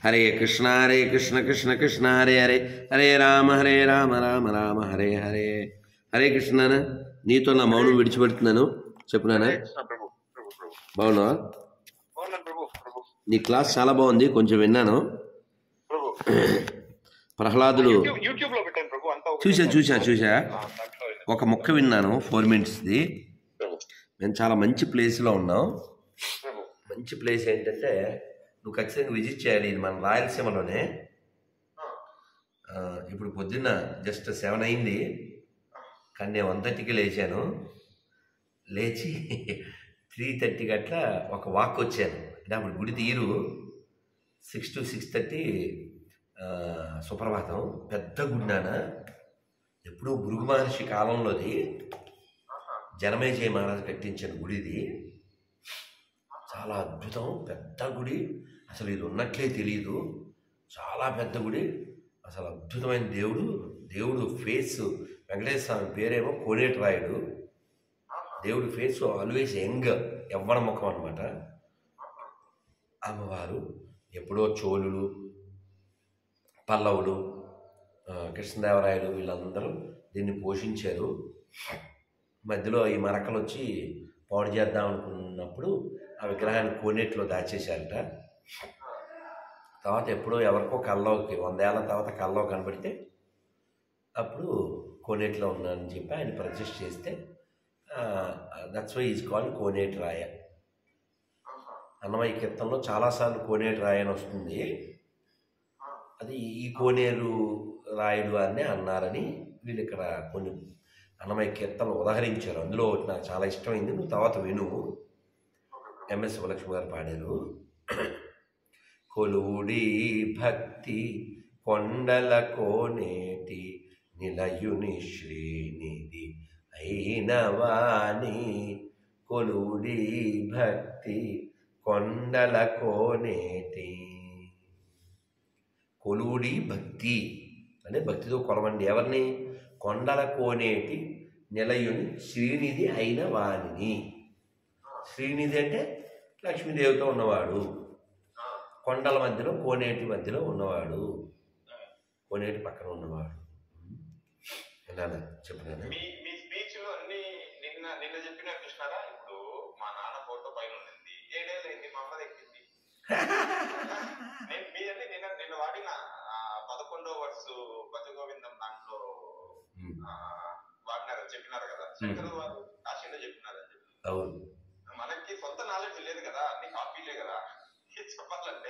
హరే కృష్ణ కృష్ణ కృష్ణ హరే హరే హరే రామ రామ రామ హరే హరే. హరే కృష్ణ. నీతో నా మౌనం విడిచిపెడుతున్నాను. చెప్పునానా? బాగున్నావా? నీ క్లాస్ చాలా బాగుంది, కొంచెం విన్నాను. ప్రహ్లాదుడు చూసా ఒక మొక్క విన్నాను, 4 minutesది. మేము చాలా మంచి ప్లేస్లో ఉన్నాం. మంచి ప్లేస్ ఏంటంటే నువ్వు ఖచ్చితంగా విజిట్ చేయాలి. ఇది మన రాయలసీమలోనే. ఇప్పుడు పొద్దున్న జస్ట్ 7 అయింది, కానీ నేను 1:30కి లేచాను. లేచి 3:30 గట్లా ఒక వాక్ వచ్చాను. అంటే అప్పుడు గుడి తీరు 6 to 6:30 సుప్రభాతం. పెద్ద గుడి నాన్న, ఎప్పుడో భృగు మహర్షి కాలంలోది, జనమేజయ మహారాజు కట్టించిన గుడిది. చాలా అద్భుతం, పెద్ద గుడి. అసలు ఇది ఉన్నట్లే తెలియదు, చాలా పెద్ద గుడి. అసలు అద్భుతమైన దేవుడు ఫేస్, వెంకటేశ్వర స్వామి పేరేమో కోనేటి రాయుడు. దేవుడి ఫేస్ ఆల్వేస్ యంగ్, యవ్వన ముఖం అనమాట. అమ్మవారు ఎప్పుడో చోళులు, పల్లవులు, కృష్ణదేవరాయలు వీళ్ళందరూ దీన్ని పోషించారు. మధ్యలో ఈ మరకలు వచ్చి పాడు చేద్దాం అనుకున్నప్పుడు ఆ విగ్రహాన్ని కోనేటిలో దాచేశారట. తర్వాత ఎప్పుడో ఎవరికో కల్లోకి 100 ఏళ్ళ తర్వాత కల్లో కనబడితే అప్పుడు కోనేటిలో ఉన్నానని చెప్పి ఆయన ప్రతిష్ఠ చేస్తే that's why is called Koneti Raya. Annamayya కీర్తనలో చాలాసార్లు కోనేటి రాయ అని వస్తుంది. అది ఈ కోనేరు రాయుడు వారినే అన్నారని వీళ్ళు ఇక్కడ కొన్ని అన్నమయ్య కీర్తనలు ఉదాహరించారు. అందులో ఒకటి నాకు చాలా ఇష్టమైంది, నువ్వు తర్వాత విను. ఎంఎస్ శివలక్ష్మి గారు పాడారు. కొలువుడి భక్తి కొండల కోనేటి నిలయుని శ్రీనిధి అయినవాని. కొలువుడి భక్తి కొండల కోనేటి. కొలువుడి భక్తి అంటే భక్తితో కొలవండి. ఎవరిని? కొండల కోనేటి నిలయుని శ్రీనిధి అయిన వాణిని. శ్రీనిధి అంటే లక్ష్మీదేవితో ఉన్నవాడు, కొండల మధ్యలో కోనేటి మధ్యలో ఉన్నవాడు, కోనేటి పక్కన ఉన్నవాడు. ఎలానా చెప్పినా మీ స్పీచ్ లో అన్ని నిన్న చెప్పిన కృష్ణారా. ఇప్పుడు మా నాన్న ఫోటో పైన ఉంది, 7 ఏళ్ళు అయింది, మా అమ్మ ఎక్కింది. నిన్న వాడిన 11వ వర్ష భజగోవిందం దాంట్లో వాడినారు, చెప్పినారు కదా. శంకర్ వారు కాశీలో చెప్పినారని చెప్పి. అవును, మనకి సొంత నాలెడ్జ్ లేదు కదా, అన్ని కాపీలే కదా చెప్పాలంటే.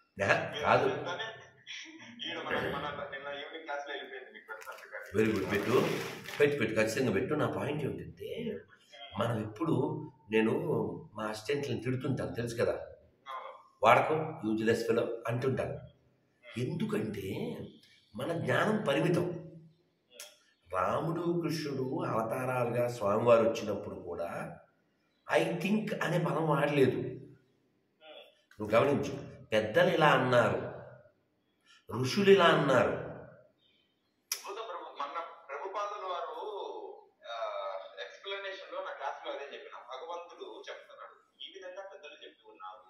నిన్న ఈవినింగ్ క్లాస్ లో వెళ్ళిపోయింది మీకు పెడతాను. వెరీ గుడ్, పెట్టు ఖచ్చితంగా పెట్టు. నా పాయింట్ ఏమిటంటే మనం ఎప్పుడు, నేను మా అసిస్టెంట్లను తిడుతుంటాను తెలుసు కదా, వాడకం యూజ్లెస్ ఫెలో అంటుంటాను. ఎందుకంటే మన జ్ఞానం పరిమితం. రాముడు కృష్ణుడు అవతారాలుగా స్వామివారు వచ్చినప్పుడు కూడా ఐ థింక్ అనే పదం వాడలేదు. నువ్వు గమనించు, పెద్దలు ఇలా అన్నారు, ఋషులు ఇలా అన్నారు. మన ప్రభుపాదుల వారు ఎక్స్ప్లెనేషన్ లో నా క్లాస్ లో అదే చెప్పిన. భగవంతుడు చెప్తున్నాడు, ఈ విధంగా పెద్దలు చెప్తూ ఉన్నారు,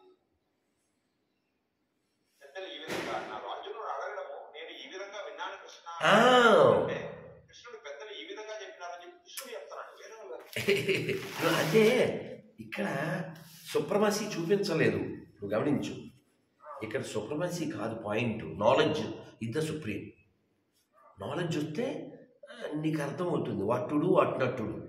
పెద్దలు ఈ విధంగా అన్నారు. అర్జునుడు అడగడము, నేను ఈ విధంగా విన్నాను కృష్ణ అంటే, కృష్ణుడు పెద్దలు ఈ విధంగా చెప్పినారని చెప్పి కృష్ణుడు చెప్తున్నాడు. అంటే ఇక్కడ సుప్రమసీ చూపించలేదు. నువ్వు గమనించు, ఇక్కడ సుప్రమసీ కాదు point. Knowledge is the supreme. Knowledge వస్తే నీకు అర్థమవుతుంది what to do, what not to do.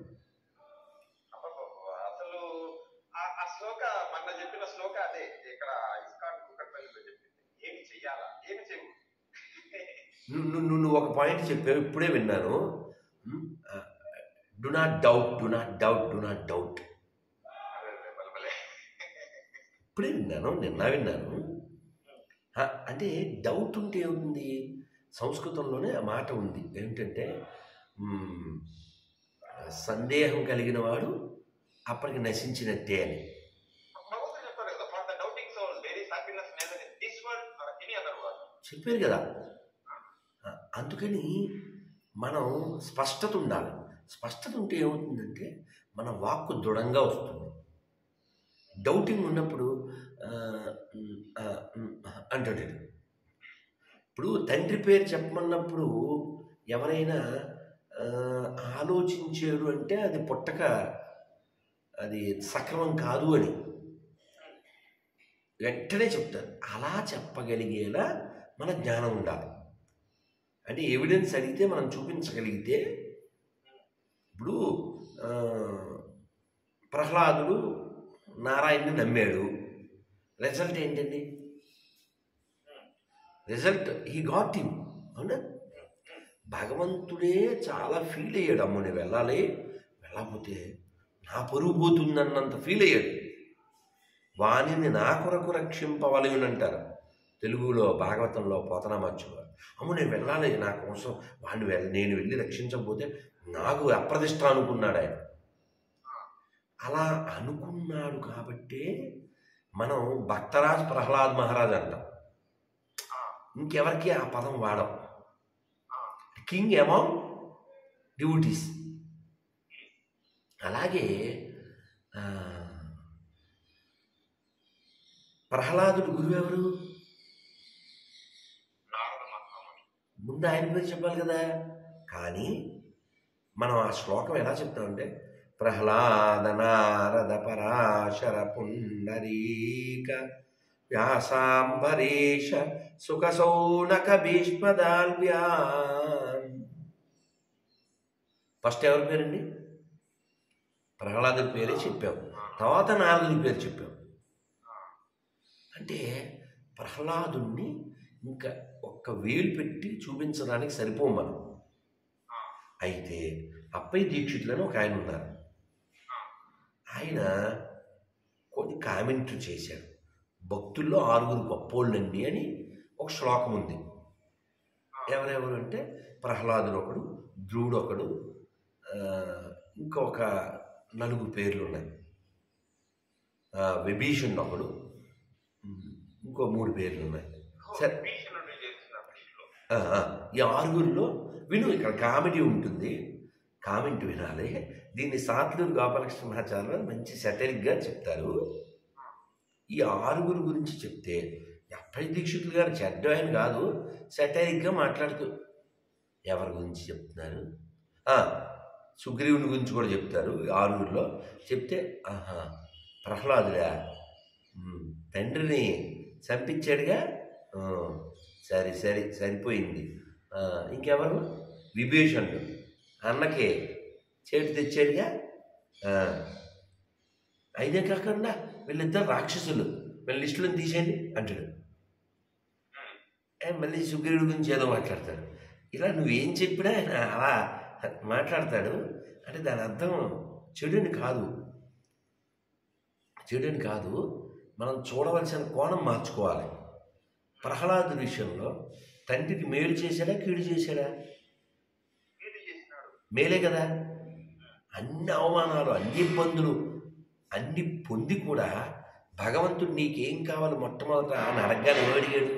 అసలు ఆ శ్లోక మన చెప్పిన శ్లోక అదే ఇక్కడ ఇస్కాన్ కుక్కట్పల్లిలో చెప్పింది. ఏమి చెయ్యాలా, ఏమి చేయవు. నువ్వు ఒక పాయింట్ చెప్పావు, ఇప్పుడే విన్నాను. Do not doubt, do not doubt, do not doubt. ఇప్పుడే విన్నాను, నిన్న విన్నాను. అంటే డౌట్ ఉంటే ఏముంది, సంస్కృతంలోనే ఆ మాట ఉంది ఏమిటంటే, సందేహం కలిగిన వాడు అప్పటికి నశించినట్టే అని. చెప్పారు కదా. అందుకని మనం స్పష్టత ఉండాలి. స్పష్టత ఉంటే ఏమవుతుందంటే మన వాక్కు దృఢంగా వస్తుంది. డౌటింగ్ ఉన్నప్పుడు అంటాడు ఇప్పుడు తండ్రి పేరు చెప్పమన్నప్పుడు ఎవరైనా ఆలోచించాడు అంటే అది పుట్టక అది సక్రమం కాదు అని వెంటనే చెప్తారు. అలా చెప్పగలిగేలా మన జ్ఞానం ఉండాలి. అంటే ఎవిడెన్స్ అడిగితే మనం చూపించగలిగితే, ఇప్పుడు ప్రహ్లాదుడు నారాయణ్ని నమ్మాడు, రిజల్ట్ ఏంటండి? Result he got him. అవునా? భగవంతుడే చాలా ఫీల్ అయ్యాడు, అమ్మో నేను వెళ్ళాలి, వెళ్ళకపోతే నా పరువు పోతుందన్నంత ఫీల్ అయ్యాడు. వాణిని నా కొరకు రక్షింపవలయుని అంటారు తెలుగులో, భాగవతంలో పోతనామాచ్యుడు. అమ్ము నేను వెళ్ళాలి, నా కోసం వాడిని నేను వెళ్ళి రక్షించకపోతే నాకు అప్రతిష్ట అనుకున్నాడు ఆయన. అలా అనుకున్నాడు కాబట్టే మనం భక్తరాజ్ ప్రహ్లాద్ మహారాజ్ అంటాం. ఇంకెవరికి ఆ పదం వాడం. King among devotees. అలాగే ప్రహ్లాదుడు గురువు ఎవరు? ముందు ఆయన పేరు చెప్పాలి కదా. కానీ మనం ఆ శ్లోకం ఎలా చెప్తామంటే ప్రహ్లాద నారద పరాశర పుండరీక వ్యాసాంబరీష సుఖసౌనక భీష్మదాల్వ్యాన్. ఫస్ట్ ఎవరి పేరండి? ప్రహ్లాదుడి పేరే చెప్పాం, తర్వాత నారదుడి పేరు చెప్పాం. అంటే ప్రహ్లాదుణ్ణి ఇంకా ఒక్క వేలు పెట్టి చూపించడానికి సరిపోం మనం. అయితే అప్పయ్య దీక్షితులని ఒక ఆయన ఉన్నారు. ఆయన కొన్ని కామెంట్లు చేశాడు. భక్తుల్లో 6 గొప్పోళ్ళండి అని ఒక శ్లోకం ఉంది. ఎవరెవరు అంటే ప్రహ్లాదుడు ఒకడు, ధ్రువుడు ఒకడు, ఇంకొక 4 పేర్లు ఉన్నాయి. విభీషణుడు ఒకడు, ఇంకో 3 పేర్లు ఉన్నాయి. సరే, ఈ 6లో విను. ఇక్కడ కామెడీ ఉంటుంది, కామెంట్ వినాలి. దీన్ని సాత్లూరు గోపాలకృష్ణ మహాచార్యులు మంచి సెటరిక్గా చెప్తారు. ఈ 6 గురించి చెప్తే అప్పయ్య దీక్షితులు గారు చెడ్డ ఆయన కాదు, సెటరిక్గా మాట్లాడుతూ ఎవరి గురించి చెప్తున్నారు, సుగ్రీవుని గురించి కూడా చెప్తారు. 6లో చెప్తే ప్రహ్లాదుడా తండ్రిని చంపించాడుగా, సరే సరే సరిపోయింది. ఇంకెవరు? విభీషణుడు అన్నకి చేటు తెచ్చాడుగా. అయిదే కాకుండా వీళ్ళిద్దరు రాక్షసులు, వీళ్ళ లిస్టులో తీసేయండి అంటాడు. మళ్ళీ సుగ్రీవుడి గురించి ఏదో మాట్లాడతాడు. ఇలా నువ్వేం చెప్పినా ఆయన అలా మాట్లాడతాడు. అంటే దాని అర్థం చెడుని కాదు, చెడుని కాదు, మనం చూడవలసిన కోణం మార్చుకోవాలి. ప్రహ్లాదుడి విషయంలో తండ్రికి మేలు చేశాడా, కీడు చేశాడా? మేలే కదా. అన్ని అవమానాలు, అన్ని ఇబ్బందులు అన్ని పొంది కూడా భగవంతుడు నీకేం కావాలి మొట్టమొదట అని అడగగానే ఏమడిగాడు?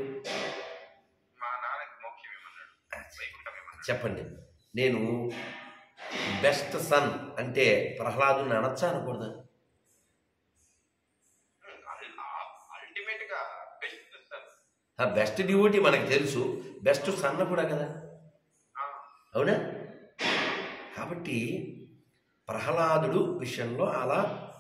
చెప్పండి. నేను బెస్ట్ సన్ అంటే ప్రహ్లాదుని అనొచ్చా, అనకూడదా? బెస్ట్ డివోటీ మనకు తెలుసు, బెస్ట్ సన్న కూడా కదా, అవునా? కాబట్టి ప్రహ్లాదుడు విషయంలో అలా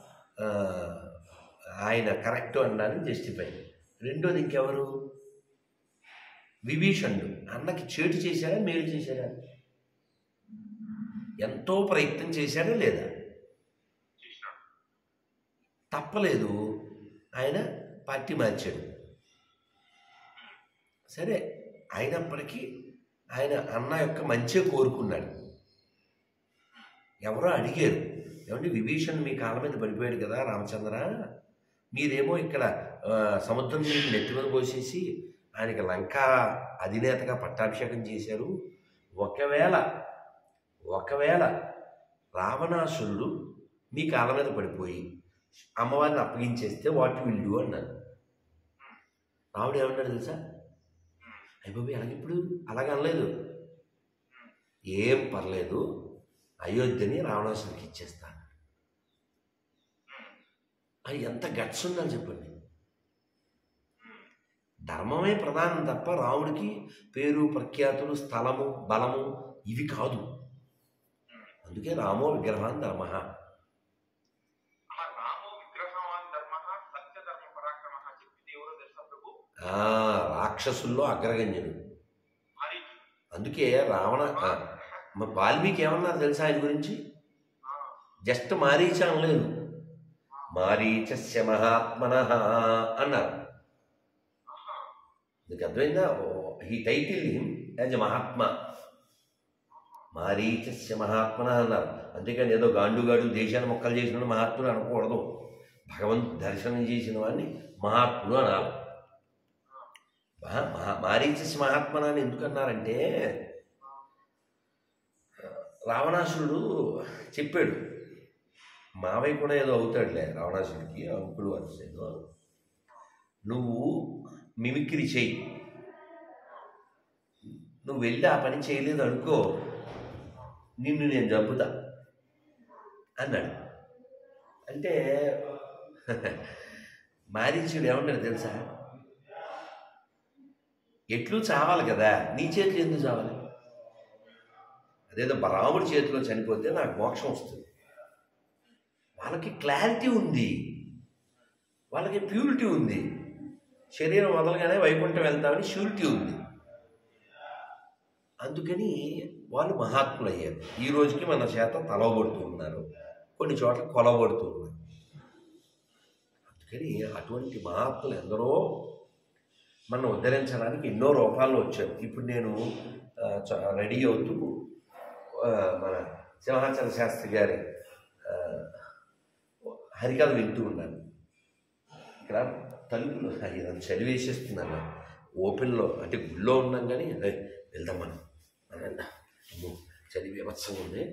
ఆయన కరెక్ట్ అనడానికి జస్టిఫై. రెండోది ఇంకెవరు? విభీషణుడు అన్నకి చేటు చేశాడా, మేలు చేశాడా? ఎంతో ప్రయత్నం చేశాడా లేదా? తప్పలేదు, ఆయన పార్టీ మార్చాడు. సరే, అయినప్పటికీ ఆయన అన్న యొక్క మంచే కోరుకున్నాడు. ఎవరో అడిగారు, ఏమంటే విభీషణ్ మీ కాళ్ళ మీద పడిపోయాడు కదా రామచంద్ర, మీరేమో ఇక్కడ సముద్రం నీళ్ళు నెత్తి మీద పోసేసి ఆయనకి లంకా అధినేతగా పట్టాభిషేకం చేశారు. ఒకవేళ రావణాసురుడు మీ కాళ్ళ మీద పడిపోయి అమ్మవారిని అప్పగించేస్తే వాట్ విల్ డూ అన్నారు. రాముడు ఏమన్నాడు తెలుసా? అయిపోయి అలాగిప్పుడు అలాగ అనలేదు, ఏం పర్లేదు అయోధ్యని రావణాసురుడికి ఇచ్చేస్తాను. అది ఎంత గట్స్ ఉందని చెప్పండి. ధర్మమే ప్రధానం తప్ప రాముడికి పేరు ప్రఖ్యాతులు స్థలము బలము ఇవి కాదు. అందుకే రామో విగ్రహాన్ ధర్మ. రామో విగ్రహవాన్ ధర్మ సత్య ధర్మ పరాక్రమ చెప్పింది ఎవరో తెలుసా ప్రభు? రాక్షసుల్లో అగ్రగణ్యుడు. మారీచు. అందుకే రావణ వాల్మీకి ఏమన్నారు తెలుసా ఆయన గురించి? జస్ట్ మారీచ అనలేదు, మారీచస్య మహాత్మనః అన్నారు. నీకు అర్థమైందా? He title him as a mahatma. మారీచస్య మహాత్మనః అన్నారు. అంతేకాని ఏదో గాండుగాడు దేశాన్ని మొక్కలు చేసిన మహాత్ముడు అనకూడదు. భగవంతు దర్శనం చేసిన వాడిని మహాత్ముడు అనాలి. మారీచస్య మహాత్మన అని ఎందుకన్నారంటే రావణాసురుడు చెప్పాడు, మావయ్య కూడా ఏదో అవుతాడులే రావణాసురుడికి, అంకుడు వరుసేదో, నువ్వు మిమిక్రీ చెయ్యి, నువ్వు వెళ్ళి ఆ పని చేయలేదు అనుకో, నిన్ను నేను చంపుతా అన్నాడు. అంటే మారీచుడు ఏమన్నాడు తెలుసా? ఎట్లు చావాలి కదా, నీ చేతిలో ఎందుకు చావాలి? అదేదో రాముడి చేతిలో చనిపోతే నాకు మోక్షం వస్తుంది. వాళ్ళకి క్లారిటీ ఉంది, వాళ్ళకి ప్యూరిటీ ఉంది, శరీరం వదలగానే వైకుంఠం వెళ్తామని ష్యూరిటీ ఉంది. అందుకని వాళ్ళు మహాత్ములు అయ్యారు. ఈ రోజుకి మన చేత తలవబడుతూ ఉన్నారు, కొన్ని చోట్ల కొలవబడుతూ ఉన్నారు. అందుకని అటువంటి మహాత్ములు ఎందరో మనం ఉద్ధరించడానికి ఎన్నో రూపాల్లో వచ్చారు. ఇప్పుడు నేను రెడీ అవుతూ మన సింహాచల శాస్త్రి గారి హరికథ వింటూ ఉన్నాను. ఇక్కడ తలుపులు ఇదంతా చలి వేసేస్తుందన్న ఓపెన్లో, అంటే గుళ్ళో ఉన్నాం కానీ వెళ్దాం మనం చలి బీభత్సంగా ఉంది.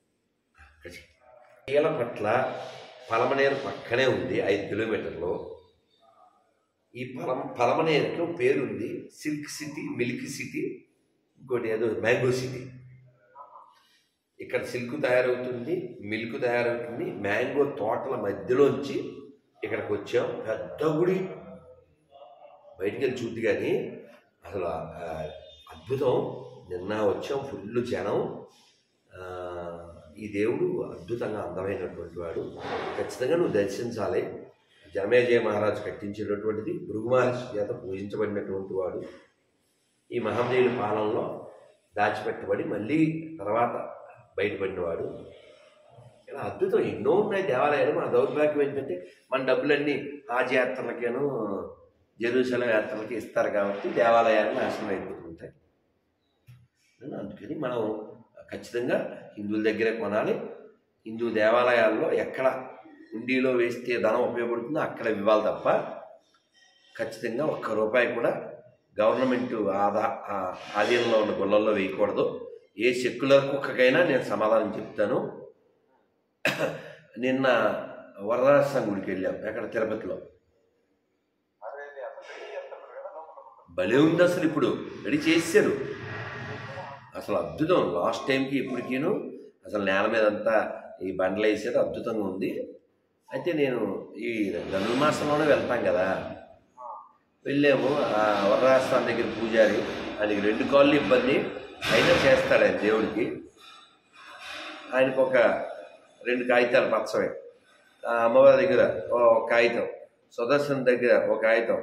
కీలపట్ల పలమనేరు పక్కనే ఉంది, 5 కిలోమీటర్లు. ఈ పలమనేరుకి పేరుంది సిల్క్ సిటీ, మిల్క్ సిటీ, ఇంకోటి ఏదో మ్యాంగో సిటీ. ఇక్కడ సిల్క్ తయారవుతుంది, మిల్క్ తయారవుతుంది. మ్యాంగో తోటల మధ్యలోంచి ఇక్కడికి వచ్చాం. పెద్ద గుడి, బయటికి వెళ్ళి చూద్ది కానీ అసలు అద్భుతం. నిన్న వచ్చాం, ఫుల్ జనం. ఈ దేవుడు అద్భుతంగా అందమైనటువంటి వాడు, ఖచ్చితంగా నువ్వు దర్శించాలి. జనమేజయ మహారాజు కట్టించినటువంటిది, భృగు మహర్షి చేత పూజించబడినటువంటి వాడు. ఈ మహమ్మదీయుల పాలనలో దాచిపెట్టబడి మళ్ళీ తర్వాత బయటపడినవాడు. ఇలా అద్భుతం ఎన్నో ఉన్నాయి దేవాలయాలు. మన దౌర్భాగ్యం ఏంటంటే మన డబ్బులన్నీ హాజ్ యాత్రలకేను జెరూసలేం యాత్రలకి ఇస్తారు కాబట్టి దేవాలయాలు నాశనం అయిపోతుంటాయి. అందుకని మనం ఖచ్చితంగా హిందువుల దగ్గరే కొనాలి. హిందూ దేవాలయాల్లో ఎక్కడ హుండీలో వేస్తే ధనం ఉపయోగపడుతుందో అక్కడ ఇవ్వాలి తప్ప ఖచ్చితంగా ₹1 కూడా గవర్నమెంట్ ఆధీనంలో ఉన్న గుళ్ళల్లో వేయకూడదు. ఏ సెక్యులర్ కుక్కకైనా నేను సమాధానం చెప్తాను. నిన్న వరదాసం గుడికి వెళ్ళాం, ఎక్కడ తిరుపతిలో. భలే ఉంది అసలు, ఇప్పుడు రెడీ చేశారు. అసలు అద్భుతం. లాస్ట్ టైంకి ఇప్పటికీను అసలు నేల మీద అంతా ఈ బండలు వేసేది అద్భుతంగా ఉంది. అయితే నేను ఈ ధనుర్మాసంలోనే వెళ్తాం కదా, వెళ్ళాము. ఆ వరరాజస్థాన్ దగ్గర పూజారి, ఆయనకి 2 కాళ్ళు ఇబ్బంది అయినా చేస్తాడు ఆయన దేవుడికి. ఆయనకు ఒక 2 కాగితాలు పచ్చవే, అమ్మవారి దగ్గర ఒక కాగితం, సుదర్శన్ దగ్గర ఒక కాగితం,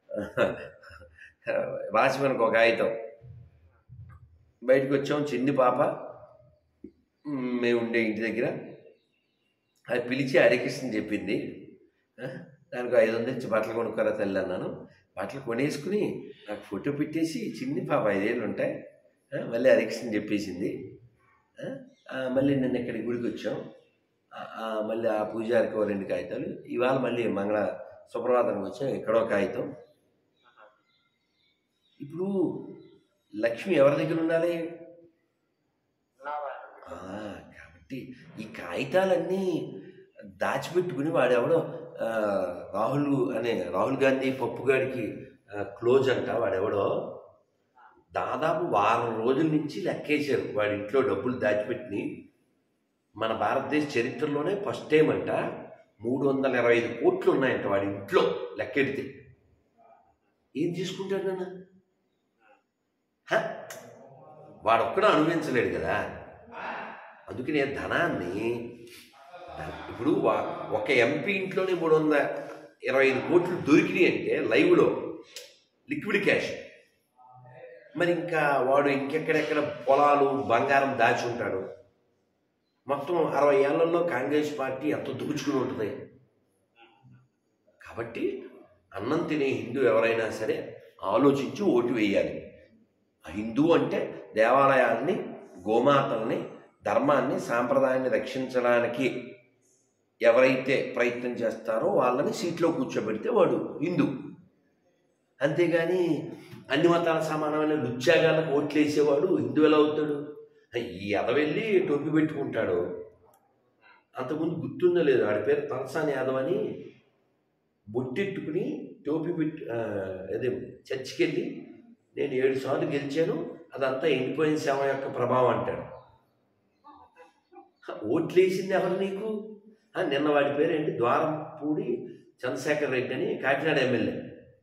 వాచ్మెన్కి ఒక కాగితం. బయటకు వచ్చాము. చిన్ని పాప మేము ఉండే ఇంటి దగ్గర, అది పిలిచి హరికృష్ణ చెప్పింది. దానికి 500 ఇచ్చి బట్టలు కొనుక్కోరా తల్లి అన్నాను. బట్టలు కొనేసుకుని నాకు ఫోటో పెట్టేసి, చిన్ని పాప 5 ఏళ్ళు ఉంటాయి, మళ్ళీ హరికృష్ణ చెప్పేసింది. మళ్ళీ నిన్న ఇక్కడికి గుడికి వచ్చాం. మళ్ళీ ఆ పూజారికి 2 కాగితాలు. ఇవాళ మళ్ళీ సుప్రభాతానికి వచ్చాం, ఎక్కడో కాగితం. ఇప్పుడు లక్ష్మి ఎవరి దగ్గర ఉండాలి? కాబట్టి ఈ కాగితాలన్నీ దాచిపెట్టుకుని వాడెవడో రాహుల్ గాంధీ పప్పుగాడికి క్లోజ్ అంట. వాడెవడో దాదాపు 1 వారం రోజుల నుంచి లెక్కేశారు వాడి ఇంట్లో డబ్బులు దాచిపెట్టి. మన భారతదేశ చరిత్రలోనే ఫస్ట్ టైం అంట 325 కోట్లు ఉన్నాయంట వాడి ఇంట్లో లెక్కెడితే. ఏం తీసుకుంటాడు నన్ను? వాడొక్కడో అనుభవించలేడు కదా. అందుకనే ధనాన్ని ఇప్పుడు ఒక ఎంపీ ఇంట్లోనే 325 కోట్లు దొరికినాయి అంటే లైవ్లో లిక్విడ్ క్యాష్. మరి ఇంకా వాడు ఇంకెక్కడెక్కడ పొలాలు బంగారం దాచి ఉంటాడు. మొత్తం 60 ఏళ్లలో కాంగ్రెస్ పార్టీ ఎంత దోచుకుని ఉంటుంది. కాబట్టి అన్నం తినే హిందూ ఎవరైనా సరే ఆలోచించి ఓటు వేయాలి. హిందూ అంటే దేవాలయాన్ని, గోమాతల్ని, ధర్మాన్ని, సాంప్రదాయాన్ని రక్షించడానికి ఎవరైతే ప్రయత్నం చేస్తారో వాళ్ళని సీట్లో కూర్చోబెడితే వాడు హిందూ. అంతేగాని అన్ని మతాల సమానమైన లుచ్చాగాలకు ఓట్లు వేసేవాడు హిందూ ఎలా అవుతాడు? ఈ ఎదవెళ్ళి టోపీ పెట్టుకుంటాడు. అంతకుముందు గుర్తుందో లేదు, ఆడి పేరు తలసాని యాదవ్ అని, బొట్టెట్టుకుని టోపీ పెట్టి అదే చర్చికి వెళ్ళి నేను 7 సార్లు గెలిచాను, అదంతా ఎండిపోయిన సేవ యొక్క ప్రభావం అంటాడు. ఓట్లు వేసింది ఎవరు నీకు? నిన్న వాడి పేరేంటి, ద్వారంపూడి చంద్రశేఖర్ రెడ్డి అని, కాకినాడ ఎమ్మెల్యే.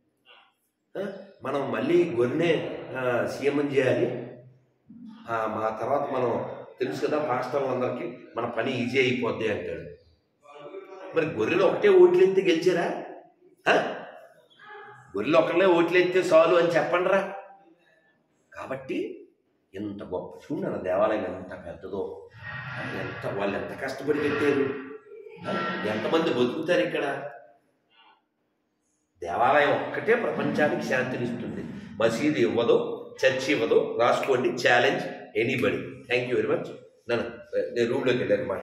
మనం మళ్ళీ గొర్రెనే సీఎం చేయాలి, మా తర్వాత మనం తెలుసు కదా పాస్టర్లు అందరికీ మన పని ఈజీ అయిపోద్ది అంటాడు. మరి గొర్రెలు ఒకటే ఓట్లు ఎత్తే గెలిచారా? గొర్రెలు ఒకళ్ళే ఓట్లు ఎత్తే చాలు అని చెప్పండి రా. కాబట్టి ఎంత గొప్ప చూడన్న దేవాలయం ఎంత పెద్దదో, వాళ్ళు ఎంత కష్టపడి పెట్టారు, ఎంతమంది బతుకుతారు ఇక్కడ. దేవాలయం ఒక్కటే ప్రపంచానికి శాంతినిస్తుంది. మసీదు ఇవ్వదు, చర్చి ఇవ్వదు. రాసుకోండి, challenge anybody. Thank you very much. నేను రూమ్లోకి వెళ్ళాను.